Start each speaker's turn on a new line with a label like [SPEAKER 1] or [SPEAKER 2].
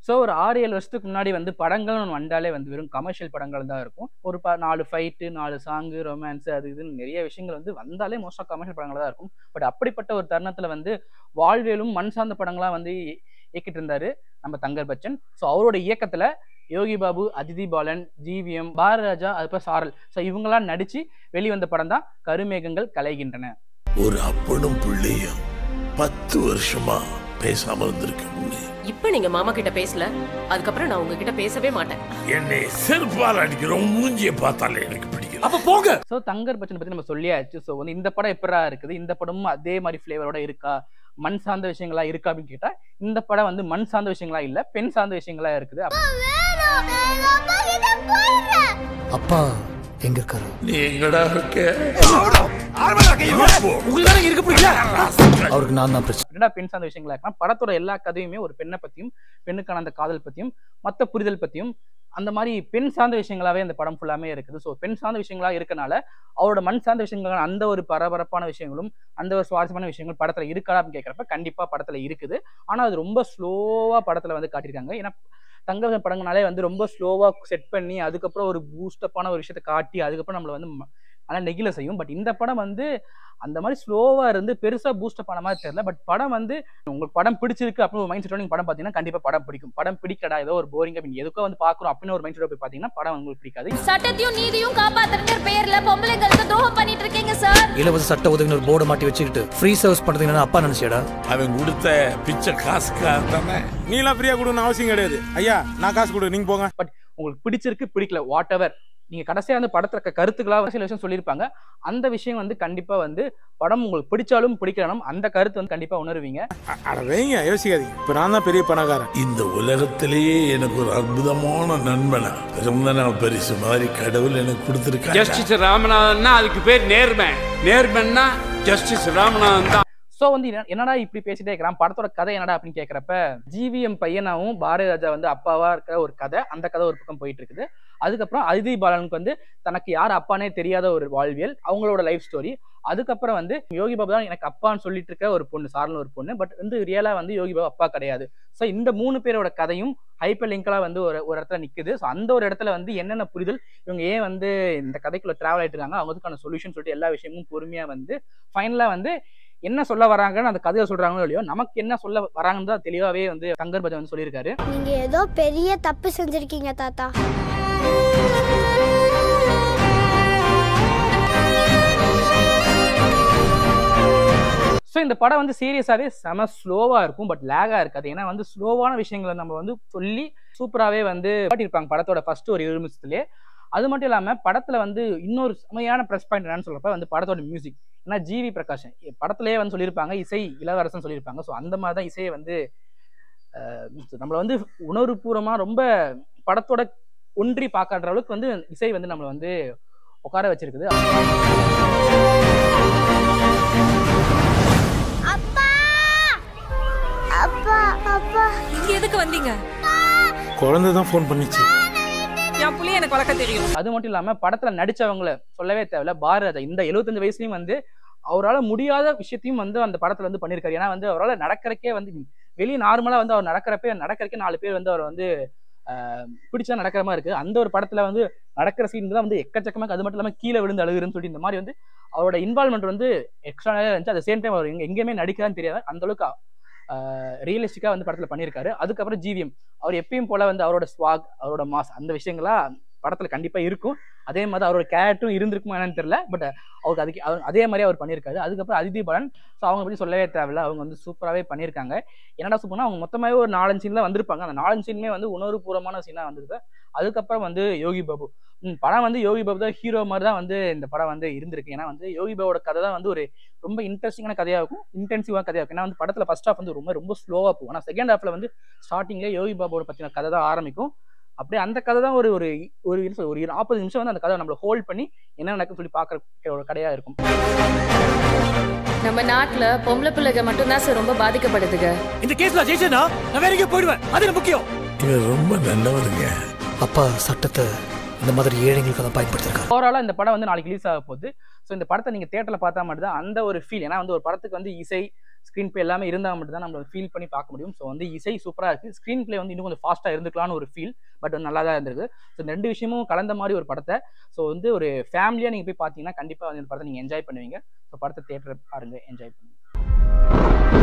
[SPEAKER 1] So ஒரு 6-7 வருஷத்துக்கு முன்னாடி வந்து படங்கள்னு வந்தாலே வந்து வெறும் கமர்ஷியல் படங்கள் தான் இருக்கும். ஒரு 4 ஃபைட்டு, 4 சாங்கு, ரொமான்ஸு அது இதுன்னு நிறைய விஷயங்கள் வந்து வந்தாலே மோஸ்ட்டாக கமர்ஷியல் படங்கள் தான் இருக்கும். பட் அப்படிப்பட்ட ஒரு தருணத்தில் வந்து வாழ்வியலும் மண் சார்ந்த படங்களாக வந்து இயக்கிட்டு இருந்தாரு நம்ம தங்கர் பச்சன். ஸோ அவரோட இயக்கத்தில் யோகி பாபு, அதிதி பாலன், ஜிவிஎம், பாரதிராஜா, அதுக்கப்புறம் சாரல், ஸோ இவங்கெல்லாம் நடிச்சு வெளிவந்த படம் தான் கருமேகங்கள் கலைகின்றன.
[SPEAKER 2] ஒரு அப்பனும் பிள்ளையும் 10 வருஷமா பேசாம இருந்திருக்கு.
[SPEAKER 3] இப்ப நீங்க மாமா கிட்ட பேசல, அதுக்கப்புறம் நான் உங்ககிட்ட பேசவே மாட்டேன்.
[SPEAKER 2] என்னை செருப்பால் அடிக்கிற மூஞ்சியை பார்த்தாலே எனக்கு பிடிக்கும். அப்ப போங்க.
[SPEAKER 1] ஸோ தங்கர் பச்சன் பத்தி நம்ம சொல்லியாச்சு. ஸோ வந்து இந்த படம் எப்படா இருக்குது, இந்த படமும் அதே மாதிரி ஃபிளேவரோட இருக்கா, மண் சார்ந்த விஷயங்களா இருக்கா அப்படின்னு கேட்டா இந்த படம் வந்து மண் சார்ந்த விஷயங்களா இல்ல, பெண் சார்ந்த விஷயங்களா இருக்குது.
[SPEAKER 4] அப்பா எங்க இருக்காரு?
[SPEAKER 2] நீ எங்கடா இருக்க?
[SPEAKER 4] அவருக்கு நான் தான் பிரச்சனை.
[SPEAKER 1] என்னடா பெண் சார்ந்த விஷயங்களா இருக்கா, படத்தோட எல்லா கதையுமே ஒரு பெண்ணை பத்தியும், பெண்ணுக்கான அந்த காதல் பத்தியும், மற்ற புரிதல் பத்தியும், அந்த மாதிரி பெண் சார்ந்த விஷயங்களாவே அந்த படம் ஃபுல்லாமே இருக்குது. ஸோ பெண் சார்ந்த விஷயங்களா இருக்கனால அவரோட மண் சார்ந்த விஷயங்களான அந்த ஒரு பரபரப்பான விஷயங்களும் அந்த ஒரு சுவாரஸ்யமான விஷயங்களும் படத்துல இருக்கா அப்படின்னு கேட்கறப்ப கண்டிப்பா படத்துல இருக்குது. ஆனா அது ரொம்ப ஸ்லோவா படத்துல வந்து காட்டியிருக்காங்க. ஏன்னா தங்க படங்கனாலே வந்து ரொம்ப ஸ்லோவா செட் பண்ணி அதுக்கப்புறம் ஒரு பூஸ்டப்பான ஒரு விஷயத்தை காட்டி அதுக்கப்புறம் நம்மளை வந்து ஆனால் நெகிழ செய்யும். பட் இந்த படம் வந்து அந்த மாதிரி ஸ்லோவா இருந்து பெருசா பூஸ்டப் ஆன மாதிரி தெரியல. பட் படம் வந்து உங்களுக்கு படம் பிடிச்சிருக்கு அப்படின்னு ஒரு மைண்ட் செட்டோட நீங்க படம் பார்த்தீங்கன்னா கண்டிப்பா படம் பிடிக்கும். படம் பிடிக்கடா ஏதோ ஒரு போரிங் அப்படின்னு எதுக்கோ வந்து பாக்குறோம் அப்படின்னு ஒரு மைண்ட் செட்டோட போய் பார்த்தீங்கன்னா படம் உங்களுக்கு பிடிக்காது.
[SPEAKER 5] சட்டத்தையும் நீதியும் காப்பாத்துற பேர்ல பொம்பளைங்களுக்கு துரோகம் பண்ணிட்டு இருக்கீங்க சார்.
[SPEAKER 4] இலவச சட்ட உதவின்னு ஒரு போர்டு மாட்டி வச்சுக்கிட்டு ஃப்ரீ சர்வீஸ் பண்றதுன்னு அப்பா நினைச்சேடா.
[SPEAKER 2] அவன் கொடுத்த பிச்சை காசுக்காக தானே.
[SPEAKER 6] நீலாம் ஃப்ரீயா கொடுன்னு அவசியம் கிடையாது. ஐயா நான் காசு கொடு, நீங்க போங்க.
[SPEAKER 1] பட் உங்களுக்கு பிடிச்சிருக்கு பிடிக்கல வாட் எவர், நீங்க கடைசியா வந்து படத்துல கருத்துக்களா சில விஷயம் சொல்லியிருப்பாங்க. அந்த விஷயம் வந்து கண்டிப்பா வந்து படம் உங்களுக்கு பிடிச்சாலும் பிடிக்கணும் அந்த கருத்து வந்து கண்டிப்பா உணர்வீங்க.
[SPEAKER 6] வைங்க, யோசிக்காதீங்க. இப்ப நான் தான் பெரிய பணக்காரன்.
[SPEAKER 2] இந்த உலகத்திலேயே எனக்கு ஒரு அற்புதமான நண்பனா பிறந்த நாள் பரிசு மாதிரி கடவுள் எனக்கு கொடுத்திருக்காரு.
[SPEAKER 7] ஜஸ்டிஸ் ராமநாதன் அதுக்கு பேர் நேர்மை. நேர்மைன்னா ஜஸ்டிஸ் ராமநாதன் தான்.
[SPEAKER 1] ஸோ வந்து என்னடா இப்படி பேசிட்டே இருக்கிறான், படத்தோட கதை என்னடா அப்படின்னு கேட்குறப்ப ஜிவிஎம் பையனாவும் பாரதிராஜா வந்து அப்பாவா இருக்கிற ஒரு கதை, அந்த கதை ஒரு பக்கம் போயிட்டு இருக்குது. அதுக்கப்புறம் அதிதி பாலனுக்கு வந்து தனக்கு யார் அப்பானே தெரியாத ஒரு வாழ்வியல், அவங்களோட லைஃப் ஸ்டோரி. அதுக்கப்புறம் வந்து யோகி பாபு தான் எனக்கு அப்பான்னு சொல்லிட்டு இருக்க ஒரு பொண்ணு, சாரல் ஒரு பொண்ணு. பட் வந்து ரியலா வந்து யோகி பாபு அப்பா கிடையாது. ஸோ இந்த 3 பேரோட கதையும் ஹைப்பர் லிங்கலா வந்து ஒரு இடத்துல நிக்குது. ஸோ அந்த ஒரு இடத்துல வந்து என்னென்ன புரிதல், இவங்க ஏன் வந்து இந்த கதைக்குள்ள டிராவல் ஆயிட்டு இருக்காங்க, அவங்களுக்கான சொல்யூஷன் சொல்லிட்டு எல்லா விஷயமும் பொறுமையா வந்து ஃபைனலா வந்து என்ன சொல்ல வராங்கன்னு அந்த கதையை சொல்றாங்களோ இல்லையோ நமக்கு என்ன சொல்ல வராங்கன்னு தான் தெளிவாவே வந்து தங்கர் பச்சன் வந்து சொல்லியிருக்காரு.
[SPEAKER 5] நீங்க ஏதோ பெரிய தப்பு செஞ்சிருக்கீங்க தாத்தா.
[SPEAKER 1] ஸோ இந்த படம் வந்து சீரியஸாவே செம ஸ்லோவா இருக்கும், பட் லேகா இருக்காது. ஏன்னா வந்து ஸ்லோவான விஷயங்களை நம்ம வந்து சொல்லி சூப்பராகவே வந்து காட்டியிருப்பாங்க படத்தோட ஃபர்ஸ்ட் ஒரு 7 நிமிஷத்துலேயே. அது மட்டும் இல்லாமல் படத்தில் வந்து இன்னொரு செமையான ப்ளஸ் பாயிண்ட் என்னன்னு சொல்றப்ப வந்து படத்தோட மியூசிக். ஏன்னா ஜிவி பிரகாஷ் படத்துலேயே வந்து சொல்லியிருப்பாங்க இசை இளவரசன் சொல்லியிருப்பாங்க. ஸோ அந்த மாதிரி தான் இசையை வந்து நம்மளை வந்து உணர்வுபூர்வமாக ரொம்ப படத்தோட ஒன்றி பார்க்காத அளவுக்கு வந்து இசை வந்து நம்மளை வந்து உட்கார வச்சிருக்குது.
[SPEAKER 3] எதுக்கு வந்தீங்க?
[SPEAKER 6] குழந்தை தான் ஃபோன் பண்ணிச்சு.
[SPEAKER 3] என் புள்ளைய எனக்கு வளர்க்க தெரியும்.
[SPEAKER 1] அது மட்டும் இல்லாம படத்துல நடிச்சவங்களை சொல்லவே தேவையில்ல. பாரதிராஜா இந்த 75 வயசுலயும் வந்து அவரால் முடியாத விஷயத்தையும் வந்து அந்த படத்துல வந்து பண்ணியிருக்காரு. ஏன்னா வந்து அவரால் நடக்கிறக்கே வந்து வெளியே நார்மலா வந்து அவர் நடக்கிறக்கே 4 பேர் வந்து அவர் வந்து பிடிச்சா நடக்கிற மாதிரி இருக்கு. அந்த ஒரு படத்துல வந்து நடக்கிற சீன் தான் வந்து எக்கச்சக்கமாக, அது மட்டும் இல்லாமல் கீழே விழுந்து அழுகுறன்னு சொல்லிட்டு இந்த மாதிரி வந்து அவரோட இன்வால்மெண்ட் வந்து எக்ஸ்ட்ரா இருந்துச்சு. அட் சேம் டைம் அவர் எங்கேயுமே நடிக்கிறான்னு தெரியாது, அந்த அளவுக்கு ரியலிஸ்டிக்கா வந்து படத்துல பண்ணியிருக்காரு. அதுக்கப்புறம் ஜிவிஎம் அவர் எப்பயும் போல வந்து அவரோட ஸ்வாக், அவரோட மாஸ், அந்த விஷயங்களா படத்துல கண்டிப்பா இருக்கும். அதே மாதிரி அவரோட கேரக்டரும் இருந்திருக்குமா என்னன்னு தெரியல, பட் அவருக்கு அதுக்கு அதே மாதிரி அவர் பண்ணியிருக்காரு. அதுக்கப்புறம் அதிதி பாலன், ஸோ அவங்க பற்றி சொல்லவே தேவையில்ல, அவங்க வந்து சூப்பராகவே பண்ணியிருக்காங்க. என்னடா சூப்பர்னா அவங்க மொத்தமாகவே ஒரு 4 சீன்ல வந்திருப்பாங்க. அந்த 4 சீனுமே வந்து உணர்வுபூர்வமான சீனாக வந்திருக்கு. அதுக்கப்புறம் வந்து யோகி பாபு படம் வந்து யோகி பாபு தான் ஹீரோ மாதிரி தான் வந்து இந்த படம் வந்து இருந்திருக்கு. ஏன்னா வந்து யோகி பாபுவோட கதை தான் வந்து ஒரு ரொம்ப இன்ட்ரெஸ்டிங்கான கதையாக இருக்கும், இன்டென்சிவான கதையாக இருக்கும். ஏன்னா வந்து படத்தில் ஃபர்ஸ்ட் ஹாஃப் வந்து ரொம்ப ஸ்லோவாக போகும். ஆனால் செகண்ட் ஹாஃப்ல வந்து ஸ்டார்டிங்லேயே யோகி பாபுவோட பற்றின கதை தான் ஆரம்பிக்கும். அப்படியே அந்த கதை தான் ஒரு ஒரு ஒரு 40 நிமிஷம் வந்து அந்த கதை நம்மளை ஹோல்ட் பண்ணி என்ன நடக்குன்னு சொல்லி பார்க்குற ஒரு கதையாக இருக்கும்.
[SPEAKER 3] நம்ம நாட்டுல பொம்பளை பிள்ளைங்க மட்டும்தான் சார் ரொம்ப பாதிக்கப்படுதுங்க.
[SPEAKER 4] இந்த கேஸ்ல ஜெயிச்சேனா நான் வேற எங்கேயும் போயிடுவேன், அது முக்கியம்.
[SPEAKER 2] இவர் ரொம்ப நல்லவருங்க.
[SPEAKER 4] அப்பா சட்டத்தை இந்த மாதிரி ஏழைங்களுக்கு தான் பயன்படுத்திருக்காங்க.
[SPEAKER 1] ஓவராலாக இந்த படம் வந்து நாளைக்கு ரிலீஸ் ஆக போகுது. ஸோ இந்த படத்தை நீங்கள் தியேட்டரில் பார்த்தா மட்டும் தான் அந்த ஒரு ஃபீல். ஏன்னா வந்து ஒரு படத்துக்கு வந்து இசை, ஸ்க்ரீன் பிளே எல்லாமே இருந்தால் மட்டும் தான் நம்ம ஃபீல் பண்ணி பார்க்க முடியும். ஸோ வந்து இசை சூப்பராக இருக்குது, ஸ்க்ரீன் பிளே வந்து இன்னும் கொஞ்சம் ஃபாஸ்ட்டாக இருந்துக்கலாம்னு ஒரு ஃபீல், பட் நல்லா தான் இருந்திருக்கு. ஸோ இந்த 2 விஷயமும் கலந்த மாதிரி ஒரு படத்தை ஸோ வந்து ஒரு ஃபேமிலியாக நீங்கள் போய் பார்த்தீங்கன்னா கண்டிப்பாக வந்து இந்த படத்தை நீங்கள் என்ஜாய் பண்ணுவீங்க. ஸோ படத்தை தியேட்டர் பாருங்கள், என்ஜாய் பண்ணுங்கள்.